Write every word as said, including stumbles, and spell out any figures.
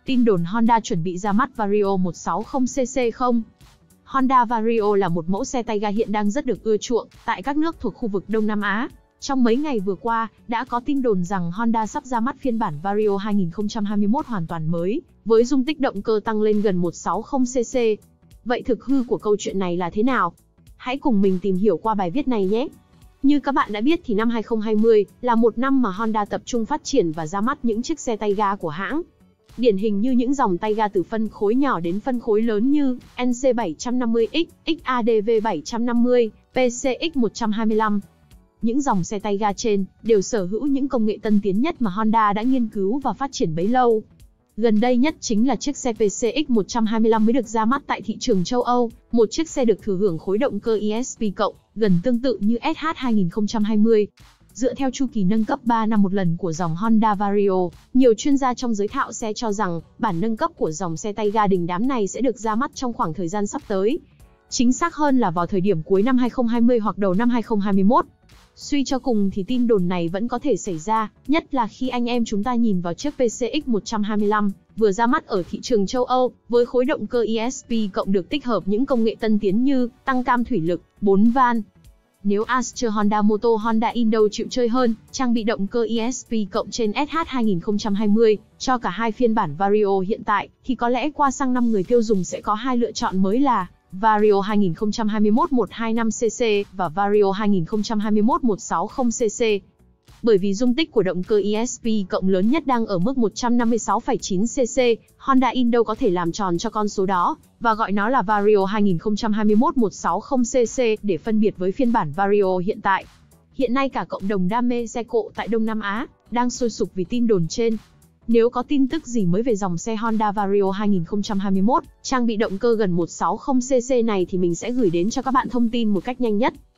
Tin đồn Honda chuẩn bị ra mắt Vario một sáu không cc không? Honda Vario là một mẫu xe tay ga hiện đang rất được ưa chuộng tại các nước thuộc khu vực Đông Nam Á. Trong mấy ngày vừa qua, đã có tin đồn rằng Honda sắp ra mắt phiên bản Vario hai không hai mốt hoàn toàn mới, với dung tích động cơ tăng lên gần một sáu không cc. Vậy thực hư của câu chuyện này là thế nào? Hãy cùng mình tìm hiểu qua bài viết này nhé! Như các bạn đã biết thì năm hai không hai không là một năm mà Honda tập trung phát triển và ra mắt những chiếc xe tay ga của hãng. Điển hình như những dòng tay ga từ phân khối nhỏ đến phân khối lớn như en xê bảy năm mươi X, ích a đê vê bảy năm mươi, pê xê ích một hai lăm. Những dòng xe tay ga trên đều sở hữu những công nghệ tân tiến nhất mà Honda đã nghiên cứu và phát triển bấy lâu. Gần đây nhất chính là chiếc xe pê xê ích một hai lăm mới được ra mắt tại thị trường châu Âu, một chiếc xe được thừa hưởng khối động cơ i ét pê cộng, gần tương tự như ét hát hai không hai không. Dựa theo chu kỳ nâng cấp ba năm một lần của dòng Honda Vario, nhiều chuyên gia trong giới thạo xe cho rằng bản nâng cấp của dòng xe tay ga đình đám này sẽ được ra mắt trong khoảng thời gian sắp tới. Chính xác hơn là vào thời điểm cuối năm hai không hai không hoặc đầu năm hai không hai mốt. Suy cho cùng thì tin đồn này vẫn có thể xảy ra, nhất là khi anh em chúng ta nhìn vào chiếc pê xê ích một hai lăm vừa ra mắt ở thị trường châu Âu, với khối động cơ i ét pê cộng được tích hợp những công nghệ tân tiến như tăng cam thủy lực, bốn van. Nếu Astra Honda Motor Honda Indo chịu chơi hơn, trang bị động cơ i ét pê cộng trên ét hát hai không hai không cho cả hai phiên bản Vario hiện tại, thì có lẽ qua sang năm người tiêu dùng sẽ có hai lựa chọn mới là Vario hai không hai mốt một hai năm cc và Vario hai không hai mốt một sáu không cc. Bởi vì dung tích của động cơ i ét pê cộng lớn nhất đang ở mức một trăm năm mươi sáu phẩy chín cc, Honda Indo có thể làm tròn cho con số đó và gọi nó là Vario hai không hai mốt một sáu không cc để phân biệt với phiên bản Vario hiện tại. Hiện nay cả cộng đồng đam mê xe cộ tại Đông Nam Á đang sôi sục vì tin đồn trên. Nếu có tin tức gì mới về dòng xe Honda Vario hai không hai mốt trang bị động cơ gần một sáu không cc này thì mình sẽ gửi đến cho các bạn thông tin một cách nhanh nhất.